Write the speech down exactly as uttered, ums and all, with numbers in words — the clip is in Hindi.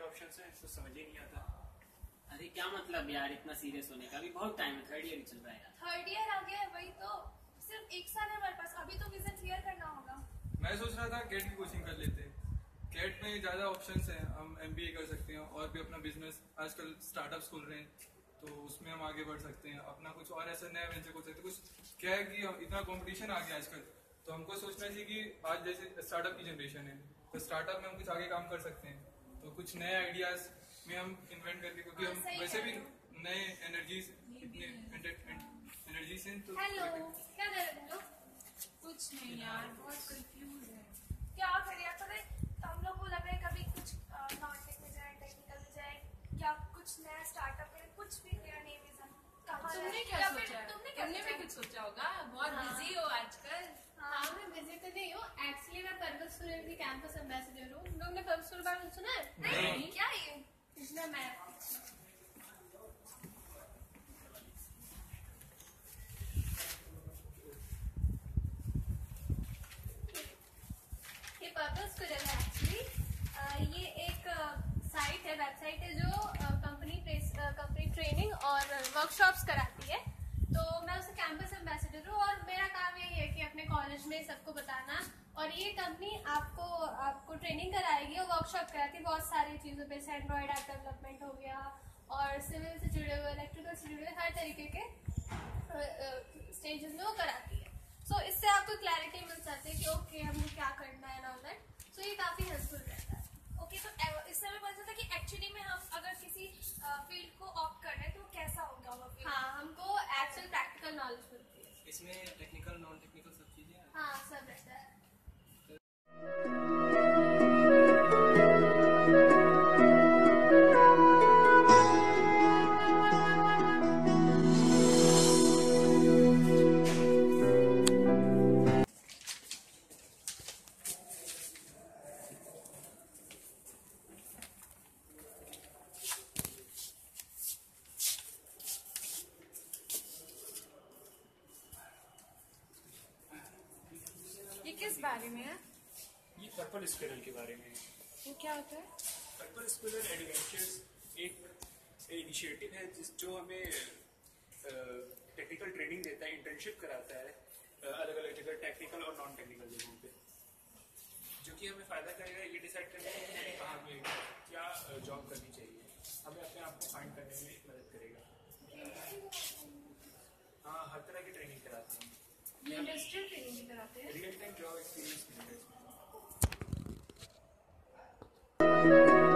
ऑप्शन है तो समझ ही नहीं आता। अरे क्या मतलब यार इतना सीरियस होने का, अभी बहुत टाइम है, थर्ड ईयर ही चल रहा है यार। थर्ड ईयर आ गया है, वही तो सिर्फ एक साल है हमारे पास, अभी तो विजन क्लियर करना होगा। मैं सोच रहा था कैट की कोचिंग कर लेते हैं, कैट में ज़्यादा ऑप्शंस हैं, हम एमबीए कर सकते हैं और भी अपना बिजनेस, आजकल स्टार्टअप्स खुल रहे हैं तो उसमें हम आगे बढ़ सकते हैं, अपना कुछ और ऐसा नया वेंचर कर सकते हैं। कुछ क्या है कि इतना कंपटीशन आ गया आजकल, तो हमको सोचना चाहिए कि आज जैसे स्टार्टअप की जनरेशन है तो स्टार्टअप में हम कुछ आगे काम कर सकते हैं, तो कुछ नए आइडियाज में हम इन्वेंट करके, क्योंकि हम वैसे भी नए एनर्जीज इतने एनर्जीज हैं। तो हेलो, क्या कर रहे हो लोग? कुछ नहीं यार, बहुत कंफ्यूज है। क्या करें यार, पता है हम लोग को लग रहा है कभी कुछ नॉन टेक में जाए, टेक्निकल में जाए, या कुछ नया स्टार्टअप करें, कुछ भी नया नहीं विजन। तुमने क्या सोचा? तुमने तुमने भी कुछ सोचा होगा, बहुत बिजी हो आजकल। हाँ मैं बिजी तो नहीं हूँ, एक्चुअली मैं पर्पस स्कूल की कैंपस एम्बेसडर हूँ। तुम लोग ने पर्पस स्कूल बारे में सुना है? नहीं, क्या ये? इसमें मैं ये पर्पस स्कूल है एक्चुअली, ये एक साइट है, वेबसाइट है जो कंपनी कंपनी ट्रेनिंग और वर्कशॉप्स कराती है। तो मैं उसका कैंपस एम्बेसडर हूँ और मेरा काम यही है कि अपने कॉलेज में सबको बताना, और ये कंपनी आपको आपको ट्रेनिंग कराएगी और वर्कशॉप कराती है बहुत सारी चीज़ों पे, जैसे एंड्रॉयड ऐप डेवलपमेंट हो गया और सिविल से जुड़े हुए, इलेक्ट्रिकल से जुड़े हुए हर तरीके के स्टेजेस में वो कराती है। सो so, इससे आपको क्लैरिटी मिल जाती है कि ओके हमको क्या करना है, ऑल दैट। सो ये काफ़ी हेल्पफुल रहता है। ओके, तो इससे हमें पता चलता है कि एक्चुअली में हम अगर किसी फील्ड को ऑप्ट कर रहे हैं तो कैसा होगा वो फील्ड। हाँ, हमको एक्चुअल प्रैक्टिकल नॉलेज मिलती है। इसमें टेक्निकल नॉन टेक्निकल सब चीजें। हाँ, सब रहता है। ये किस बारे में है? ये पर्पल स्क्विरल के बारे में है। वो क्या होता है? पर्पल स्क्विरल एडवेंचर्स एक इनिशिएटिव है जिस जो हमें टेक्निकल ट्रेनिंग देता है, इंटर्नशिप कराता है अलग अलग जगह, टेक्निकल और नॉन टेक्निकल जगहों पे, जो कि हमें फायदा करेगा ये डिसाइड करने में कि हमें कहाँ पे क्या जॉब करनी चाहिए, हमें अपने आप को फाइंड करने में मदद करेगा। हाँ, हर तरह की ट्रेनिंग कराते हैं, इंडस्ट्रियल ट्रेनिंग भी कराते हैं। रियल टाइम जॉब एक्सपीरियंस मिलेगा इसमें।